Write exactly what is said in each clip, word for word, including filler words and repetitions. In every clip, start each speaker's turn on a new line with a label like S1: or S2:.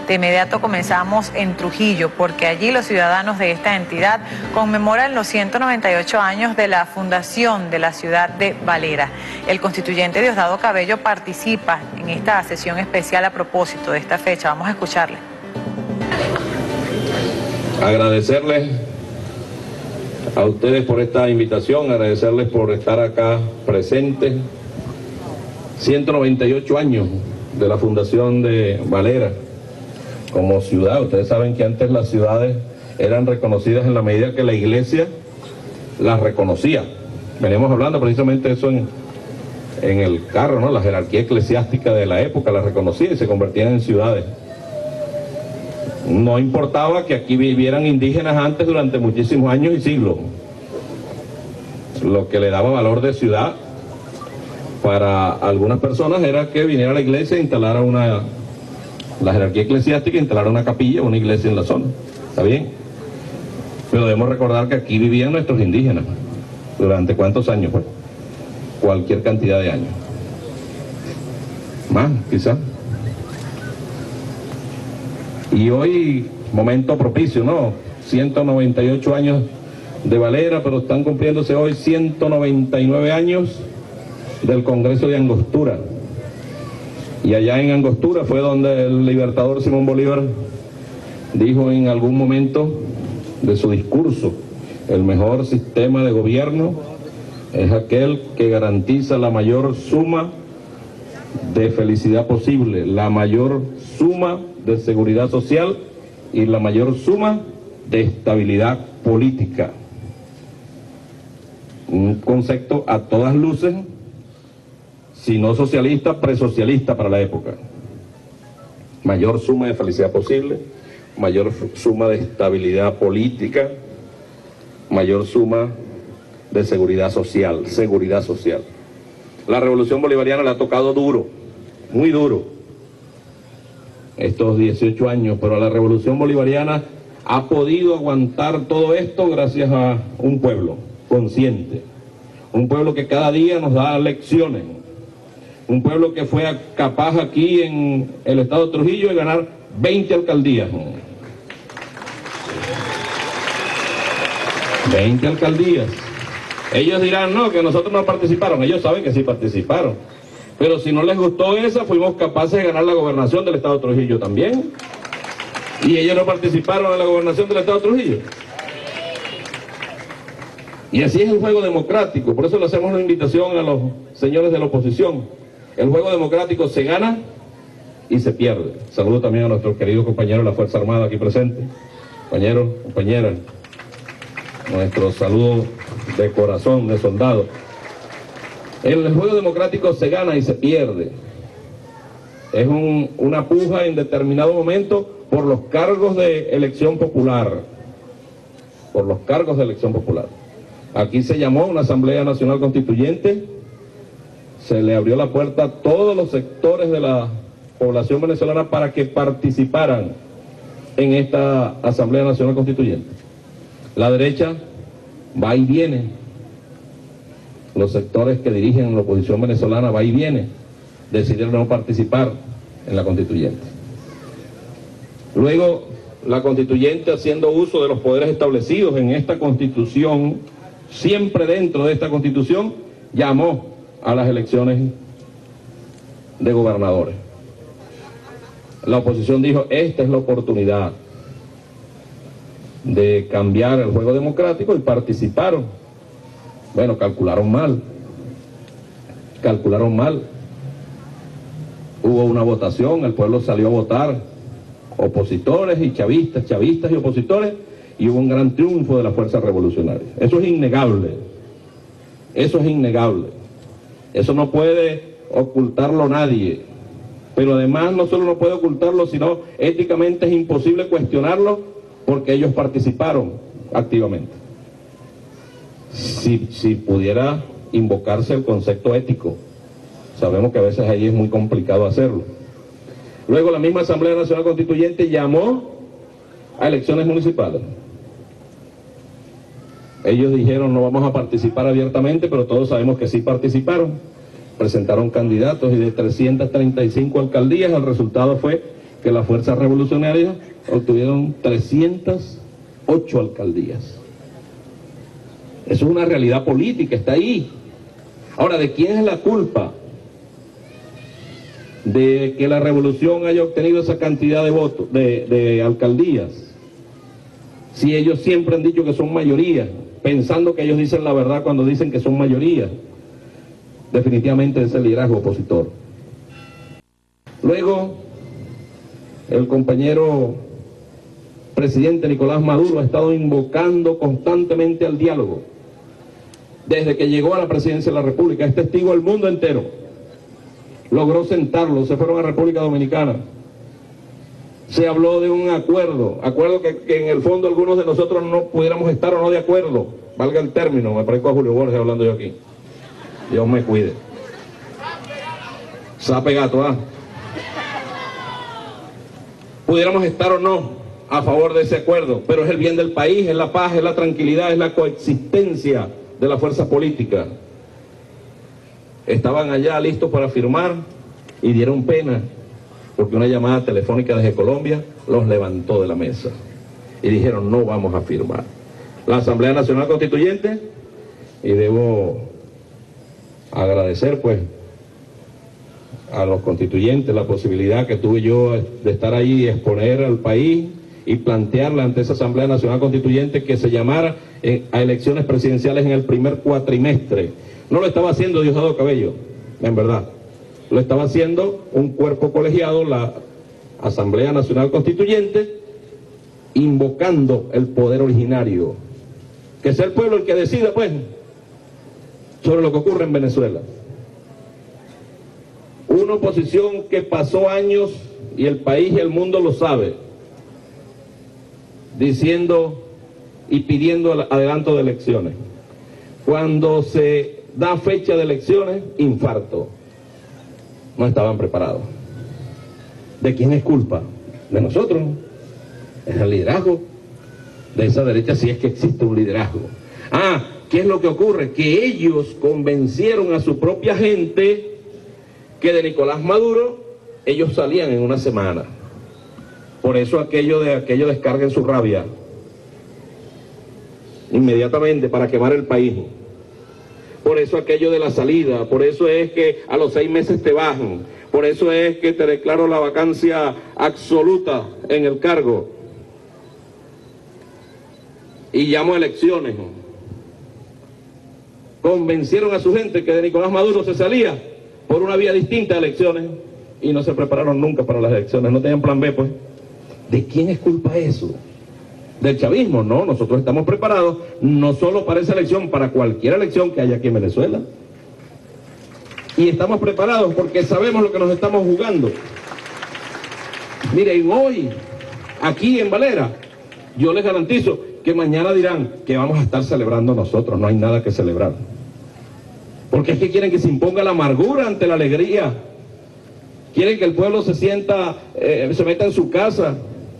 S1: De inmediato comenzamos en Trujillo, porque allí los ciudadanos de esta entidad conmemoran los ciento noventa y ocho años de la fundación de la ciudad de Valera. El constituyente Diosdado Cabello participa en esta sesión especial a propósito de esta fecha. Vamos a escucharle.
S2: Agradecerles a ustedes por esta invitación, agradecerles por estar acá presentes. ciento noventa y ocho años de la fundación de Valera como ciudad. Ustedes saben que antes las ciudades eran reconocidas en la medida que la iglesia las reconocía. Venimos hablando precisamente de eso en, en el carro, ¿no? La jerarquía eclesiástica de la época las reconocía y se convertían en ciudades. No importaba que aquí vivieran indígenas antes durante muchísimos años y siglos. Lo que le daba valor de ciudad para algunas personas era que viniera a la iglesia e instalara una, la jerarquía eclesiástica, instalara una capilla, una iglesia en la zona. ¿Está bien? Pero debemos recordar que aquí vivían nuestros indígenas. ¿Durante cuántos años? Pues cualquier cantidad de años. Más, quizás. Y hoy, momento propicio, ¿no? ciento noventa y ocho años de Valera, pero están cumpliéndose hoy ciento noventa y nueve años del Congreso de Angostura. Y allá en Angostura fue donde el libertador Simón Bolívar dijo en algún momento de su discurso: el mejor sistema de gobierno es aquel que garantiza la mayor suma de felicidad posible, la mayor suma de seguridad social y la mayor suma de estabilidad política. Un concepto a todas luces, si no socialista, presocialista para la época. Mayor suma de felicidad posible, mayor suma de estabilidad política, mayor suma de seguridad social, seguridad social. La revolución bolivariana le ha tocado duro, muy duro, estos dieciocho años, pero la revolución bolivariana ha podido aguantar todo esto gracias a un pueblo consciente, un pueblo que cada día nos da lecciones, un pueblo que fue capaz aquí en el estado de Trujillo de ganar veinte alcaldías. veinte alcaldías. Ellos dirán, no, que nosotros no participaron. Ellos saben que sí participaron. Pero si no les gustó esa, fuimos capaces de ganar la gobernación del estado de Trujillo también. Y ellos no participaron en la gobernación del estado de Trujillo. Y así es el juego democrático. Por eso le hacemos una invitación a los señores de la oposición. El juego democrático se gana y se pierde. Saludo también a nuestros queridos compañeros de la Fuerza Armada aquí presentes. Compañeros, compañeras. Nuestro saludo de corazón, de soldado. El juego democrático se gana y se pierde. Es un, una puja en determinado momento por los cargos de elección popular. Por los cargos de elección popular. Aquí se llamó una Asamblea Nacional Constituyente. Se le abrió la puerta a todos los sectores de la población venezolana para que participaran en esta Asamblea Nacional Constituyente. La derecha va y viene. Los sectores que dirigen la oposición venezolana va y viene. Decidieron no participar en la constituyente. Luego, la constituyente, haciendo uso de los poderes establecidos en esta constitución, siempre dentro de esta constitución, llamó a las elecciones de gobernadores. La oposición dijo, esta es la oportunidad de cambiar el juego democrático, y participaron. Bueno, calcularon mal. Calcularon mal. Hubo una votación, el pueblo salió a votar, opositores y chavistas, chavistas y opositores, y hubo un gran triunfo de la fuerza revolucionaria. Eso es innegable. Eso es innegable. Eso no puede ocultarlo nadie. Pero además no solo no puede ocultarlo, sino éticamente es imposible cuestionarlo, porque ellos participaron activamente. Si, si pudiera invocarse el concepto ético, sabemos que a veces ahí es muy complicado hacerlo. Luego la misma Asamblea Nacional Constituyente llamó a elecciones municipales. Ellos dijeron, no vamos a participar abiertamente, pero todos sabemos que sí participaron. Presentaron candidatos, y de trescientas treinta y cinco alcaldías el resultado fue que las fuerzas revolucionarias obtuvieron trescientas ocho alcaldías. Eso es una realidad política, está ahí. Ahora, ¿de quién es la culpa de que la revolución haya obtenido esa cantidad de votos, de, de alcaldías? Si ellos siempre han dicho que son mayoría, pensando que ellos dicen la verdad cuando dicen que son mayoría. Definitivamente es el liderazgo opositor. Luego, el compañero presidente Nicolás Maduro ha estado invocando constantemente al diálogo. Desde que llegó a la presidencia de la República, es testigo el mundo entero. Logró sentarlo, se fueron a República Dominicana. Se habló de un acuerdo, acuerdo que, que en el fondo algunos de nosotros no pudiéramos estar o no de acuerdo, valga el término, me parezco a Julio Borges hablando yo aquí. Dios me cuide. Sape gato, ¿ah? Pudiéramos estar o no a favor de ese acuerdo, pero es el bien del país, es la paz, es la tranquilidad, es la coexistencia de la fuerza política. Estaban allá listos para firmar y dieron pena, porque una llamada telefónica desde Colombia los levantó de la mesa y dijeron no vamos a firmar. La Asamblea Nacional Constituyente, y debo agradecer pues a los constituyentes la posibilidad que tuve yo de estar ahí y exponer al país y plantearle ante esa Asamblea Nacional Constituyente que se llamara eh, a elecciones presidenciales en el primer cuatrimestre. No lo estaba haciendo Diosdado Cabello, en verdad. Lo estaba haciendo un cuerpo colegiado, la Asamblea Nacional Constituyente, invocando el poder originario. Que sea el pueblo el que decida, pues, sobre lo que ocurre en Venezuela. Una oposición que pasó años, y el país y el mundo lo sabe, diciendo y pidiendo el adelanto de elecciones. Cuando se da fecha de elecciones, infarto. No estaban preparados. ¿De quién es culpa? De nosotros. Es el liderazgo de esa derecha, si es que existe un liderazgo. Ah, ¿qué es lo que ocurre? Que ellos convencieron a su propia gente que de Nicolás Maduro ellos salían en una semana. Por eso aquello de aquello descarguen su rabia inmediatamente para quemar el país. Por eso aquello de la salida, por eso es que a los seis meses te bajan, por eso es que te declaro la vacancia absoluta en el cargo y llamo a elecciones. Convencieron a su gente que de Nicolás Maduro se salía por una vía distinta a elecciones y no se prepararon nunca para las elecciones, no tenían plan B, pues. ¿De quién es culpa eso? ¿Del chavismo? No, nosotros estamos preparados no solo para esa elección, para cualquier elección que haya aquí en Venezuela. Y estamos preparados porque sabemos lo que nos estamos jugando. Miren, hoy, aquí en Valera, yo les garantizo que mañana dirán que vamos a estar celebrando nosotros, no hay nada que celebrar. Porque es que quieren que se imponga la amargura ante la alegría. Quieren que el pueblo se sienta, eh, se meta en su casa,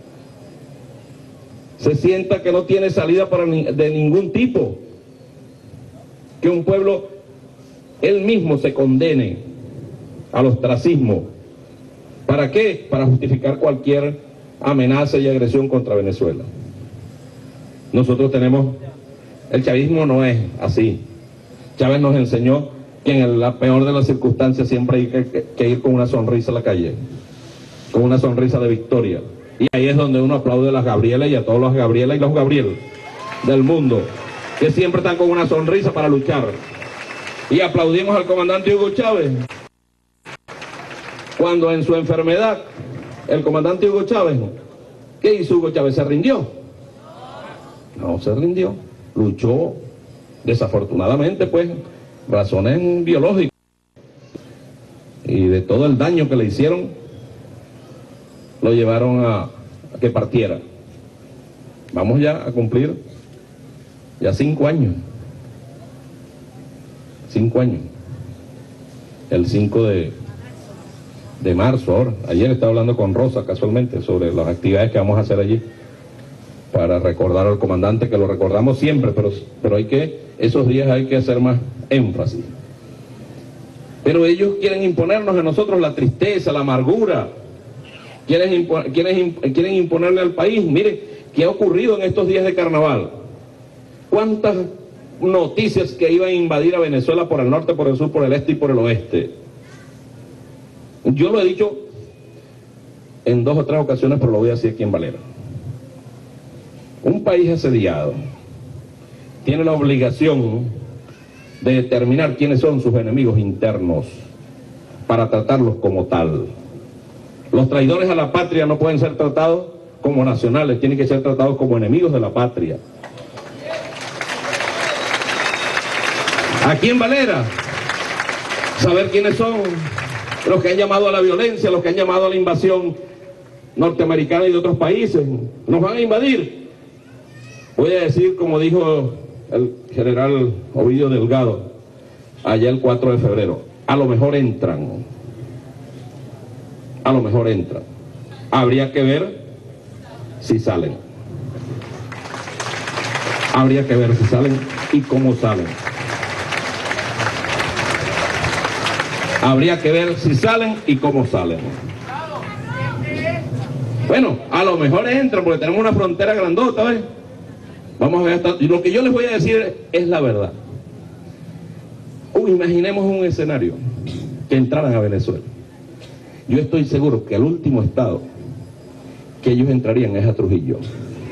S2: se sienta que no tiene salida para ni, de ningún tipo. Que un pueblo, él mismo se condene al ostracismo. ¿Para qué? Para justificar cualquier amenaza y agresión contra Venezuela. Nosotros tenemos, el chavismo no es así. Chávez nos enseñó que en la peor de las circunstancias siempre hay que, que, que ir con una sonrisa a la calle, con una sonrisa de victoria. Y ahí es donde uno aplaude a las Gabrielas y a todos los Gabriela y los Gabriel del mundo, que siempre están con una sonrisa para luchar. Y aplaudimos al comandante Hugo Chávez, cuando en su enfermedad, el comandante Hugo Chávez, ¿qué hizo Hugo Chávez? ¿Se rindió? No se rindió, luchó, desafortunadamente, pues, razones biológicas y de todo el daño que le hicieron, lo llevaron a, a que partiera. Vamos ya a cumplir ya cinco años. Cinco años. El cinco de, de marzo ahora. Ayer estaba hablando con Rosa casualmente sobre las actividades que vamos a hacer allí para recordar al comandante, que lo recordamos siempre, pero, pero hay que, esos días hay que hacer más énfasis. Pero ellos quieren imponernos a nosotros la tristeza, la amargura. quieren, impo quieren, imp quieren imponerle al país. Miren, ¿qué ha ocurrido en estos días de carnaval? ¿Cuántas noticias que iban a invadir a Venezuela por el norte, por el sur, por el este y por el oeste? Yo lo he dicho en dos o tres ocasiones, pero lo voy a decir aquí en Valera. Un país asediado tiene la obligación de determinar quiénes son sus enemigos internos para tratarlos como tal. Los traidores a la patria no pueden ser tratados como nacionales, tienen que ser tratados como enemigos de la patria. Aquí en Valera, saber quiénes son los que han llamado a la violencia, los que han llamado a la invasión norteamericana y de otros países. Nos van a invadir. Voy a decir, como dijo el general Ovidio Delgado allá el cuatro de febrero, a lo mejor entran, a lo mejor entran. Habría que ver si salen. Habría que ver si salen y cómo salen. Habría que ver si salen y cómo salen. Bueno, a lo mejor entran porque tenemos una frontera grandota, ¿ves? Vamos a ver hasta... Y lo que yo les voy a decir es la verdad. Uy, imaginemos un escenario que entraran a Venezuela. Yo estoy seguro que al último estado que ellos entrarían es a Trujillo.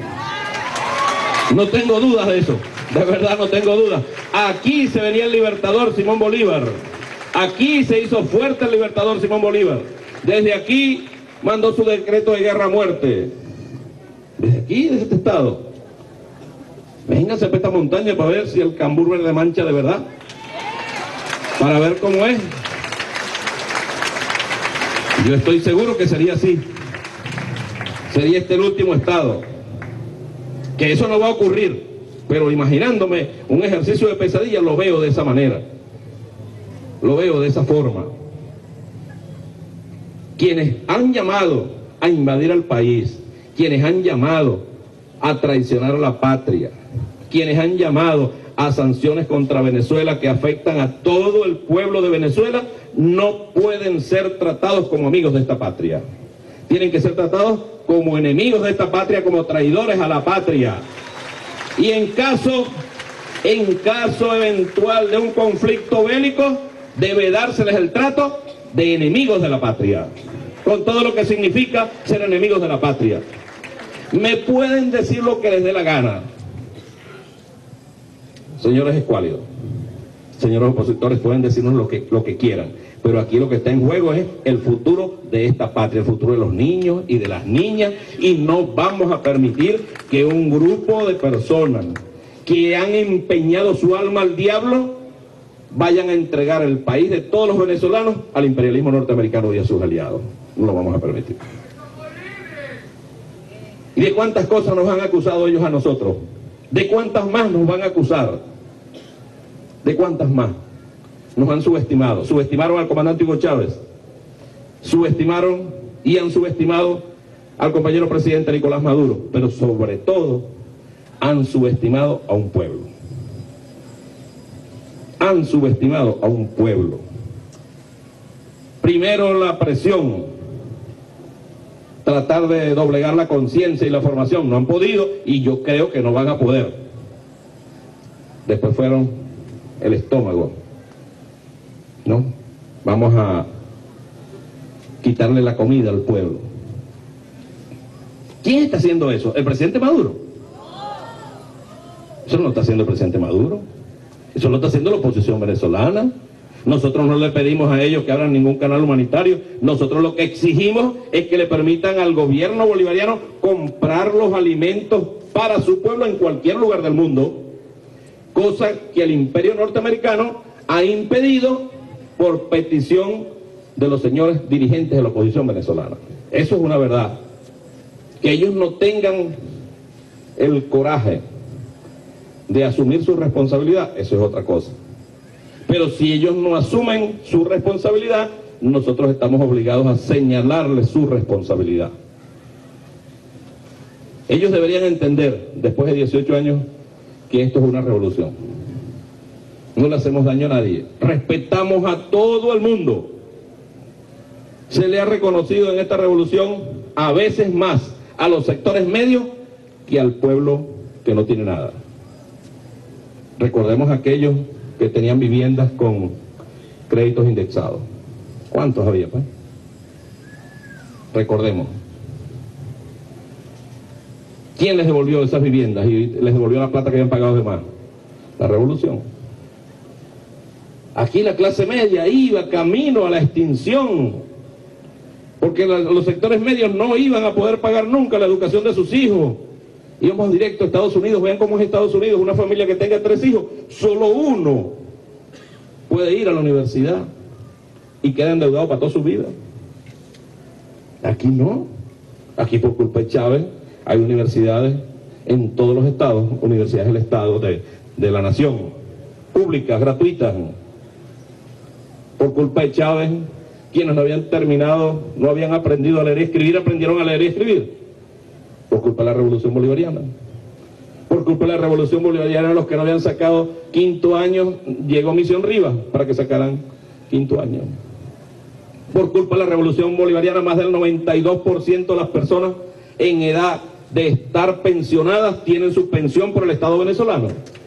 S2: No tengo dudas de eso. De verdad no tengo dudas. Aquí se venía el libertador Simón Bolívar. Aquí se hizo fuerte el libertador Simón Bolívar. Desde aquí mandó su decreto de guerra a muerte. Desde aquí, desde este estado. Vénganse a esta montaña para ver si el cambur verde mancha de verdad. Para ver cómo es. Yo estoy seguro que sería así. Sería este el último estado. Que eso no va a ocurrir. Pero imaginándome un ejercicio de pesadilla, lo veo de esa manera. Lo veo de esa forma. Quienes han llamado a invadir al país, quienes han llamado a traicionar a la patria, quienes han llamado a sanciones contra Venezuela que afectan a todo el pueblo de Venezuela, no pueden ser tratados como amigos de esta patria. Tienen que ser tratados como enemigos de esta patria, como traidores a la patria. Y en caso, en caso eventual de un conflicto bélico, debe dárseles el trato de enemigos de la patria, con todo lo que significa ser enemigos de la patria. Me pueden decir lo que les dé la gana, señores escuálidos, señores opositores, pueden decirnos lo que, lo que quieran, pero aquí lo que está en juego es el futuro de esta patria, el futuro de los niños y de las niñas, y no vamos a permitir que un grupo de personas que han empeñado su alma al diablo vayan a entregar el país de todos los venezolanos al imperialismo norteamericano y a sus aliados. No lo vamos a permitir. ¿Y de cuántas cosas nos han acusado ellos a nosotros? ¿De cuántas más nos van a acusar? ¿De cuántas más? Nos han subestimado. Subestimaron al comandante Hugo Chávez. Subestimaron y han subestimado al compañero presidente Nicolás Maduro. Pero sobre todo, han subestimado a un pueblo. Han subestimado a un pueblo. Primero la presión, tratar de doblegar la conciencia y la formación, no han podido y yo creo que no van a poder. Después fueron el estómago, ¿no? Vamos a quitarle la comida al pueblo. ¿Quién está haciendo eso? ¿El presidente Maduro? Eso no lo está haciendo el presidente Maduro. Eso lo está haciendo la oposición venezolana. Nosotros no le pedimos a ellos que abran ningún canal humanitario. Nosotros lo que exigimos es que le permitan al gobierno bolivariano comprar los alimentos para su pueblo en cualquier lugar del mundo, cosa que el imperio norteamericano ha impedido por petición de los señores dirigentes de la oposición venezolana. Eso es una verdad. Que ellos no tengan el coraje de asumir su responsabilidad, eso es otra cosa. Pero si ellos no asumen su responsabilidad, nosotros estamos obligados a señalarles su responsabilidad. Ellos deberían entender, después de dieciocho años, que esto es una revolución. No le hacemos daño a nadie. Respetamos a todo el mundo. Se le ha reconocido en esta revolución a veces más a los sectores medios que al pueblo que no tiene nada. Recordemos aquellos que tenían viviendas con créditos indexados. ¿Cuántos había, pues? Recordemos. ¿Quién les devolvió esas viviendas y les devolvió la plata que habían pagado de más? La revolución. Aquí la clase media iba camino a la extinción, porque la, los sectores medios no iban a poder pagar nunca la educación de sus hijos. Íbamos directo a Estados Unidos. Vean cómo es Estados Unidos, una familia que tenga tres hijos, solo uno puede ir a la universidad y queda endeudado para toda su vida. Aquí no. Aquí por culpa de Chávez hay universidades en todos los estados, universidades del estado de, de la nación, públicas, gratuitas. Por culpa de Chávez, quienes no habían terminado, no habían aprendido a leer y escribir, aprendieron a leer y escribir. Por culpa de la Revolución Bolivariana. Por culpa de la Revolución Bolivariana, los que no habían sacado quinto año, llegó Misión Rivas para que sacaran quinto año. Por culpa de la Revolución Bolivariana, más del noventa y dos por ciento de las personas en edad de estar pensionadas tienen su pensión por el Estado venezolano.